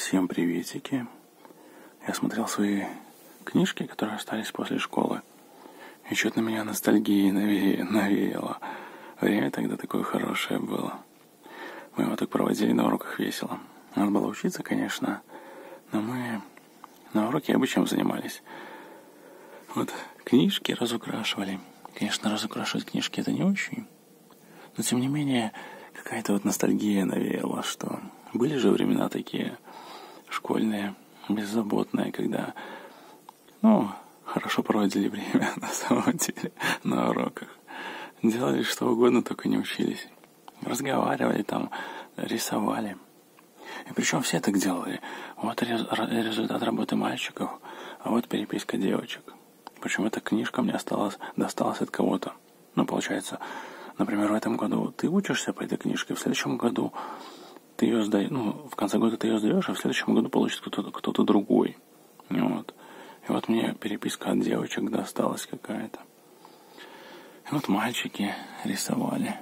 Всем приветики. Я смотрел свои книжки, которые остались после школы. И что-то на меня ностальгии навеяло. Время тогда такое хорошее было. Мы его так проводили на уроках весело. Надо было учиться, конечно, но мы на уроке обычно занимались. Вот книжки разукрашивали. Конечно, разукрашивать книжки это не очень. Но тем не менее, какая-то вот ностальгия навеяла, что были же времена такие школьные, беззаботные, когда, хорошо проводили время, на самом деле, на уроках. Делали что угодно, только не учились. Разговаривали там, рисовали. И причем все так делали. Вот результат работы мальчиков, а вот переписка девочек. Причем эта книжка мне досталась от кого-то. Получается, например, в этом году ты учишься по этой книжке, в следующем году ты ее сдаешь, в конце года ты ее сдаешь, а в следующем году получит кто-то другой. Вот. И вот мне переписка от девочек досталась какая-то. И вот мальчики рисовали.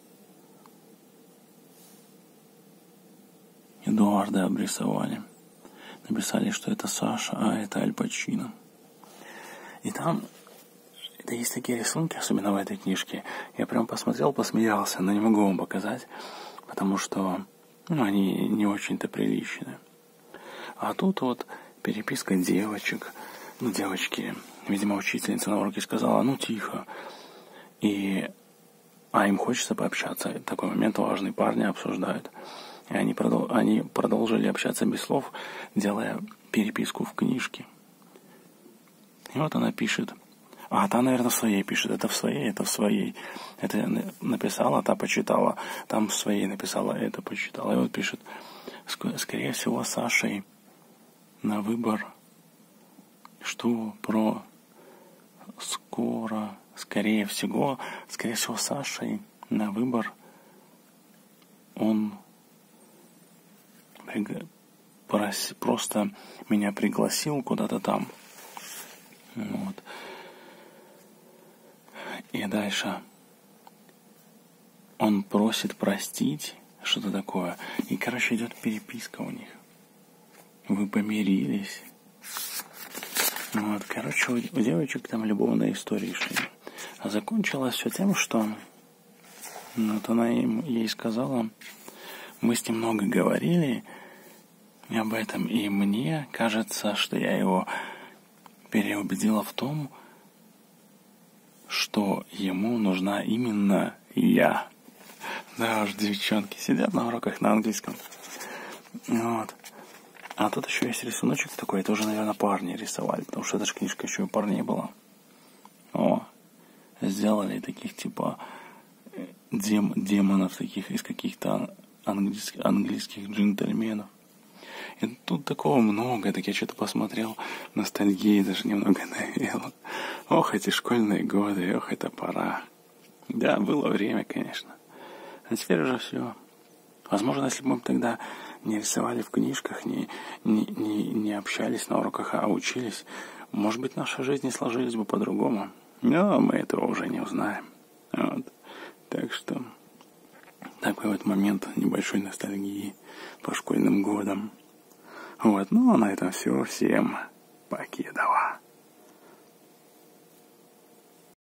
Эдуарда обрисовали. Написали, что это Саша, а это Аль Пачино. И там есть такие рисунки, особенно в этой книжке. Я прям посмотрел, посмеялся, но не могу вам показать, потому что они не очень-то приличные. А тут вот переписка девочек. Девочки, видимо, учительница на уроке сказала, тихо. А им хочется пообщаться. В такой момент важные парни обсуждают. И они продолжили общаться без слов, делая переписку в книжке. И вот она пишет. Та, наверное, в своей пишет. Это в своей. Это написала, та почитала. Там в своей написала, это почитала. И вот пишет. Скорее всего, Сашей на выбор. Скорее всего, Сашей на выбор он просто меня пригласил куда-то там. Вот. И дальше он просит простить, что-то такое. И, идет переписка у них. Вы помирились. У девочек там любовная история шли. А закончилось все тем, что она ей сказала, мы с ним много говорили об этом, и мне кажется, что я его переубедила в том, что ему нужна именно я. Да уж, девчонки сидят на уроках на английском. Вот. А тут еще есть рисуночек такой, это уже, наверное, парни рисовали, потому что эта же книжка еще и парней была. Сделали таких демонов таких из каких-то английских джентльменов. И тут такого много, так я что-то посмотрел, ностальгии даже немного навело. Эти школьные годы, это пора. Да, было время, конечно. А теперь уже все. Возможно, если бы мы тогда не рисовали в книжках, не общались на уроках, а учились, может быть, наша жизнь сложилась бы по-другому. Но мы этого уже не узнаем. Вот. Так что такой вот момент небольшой ностальгии по школьным годам. А на этом все. Всем покедова.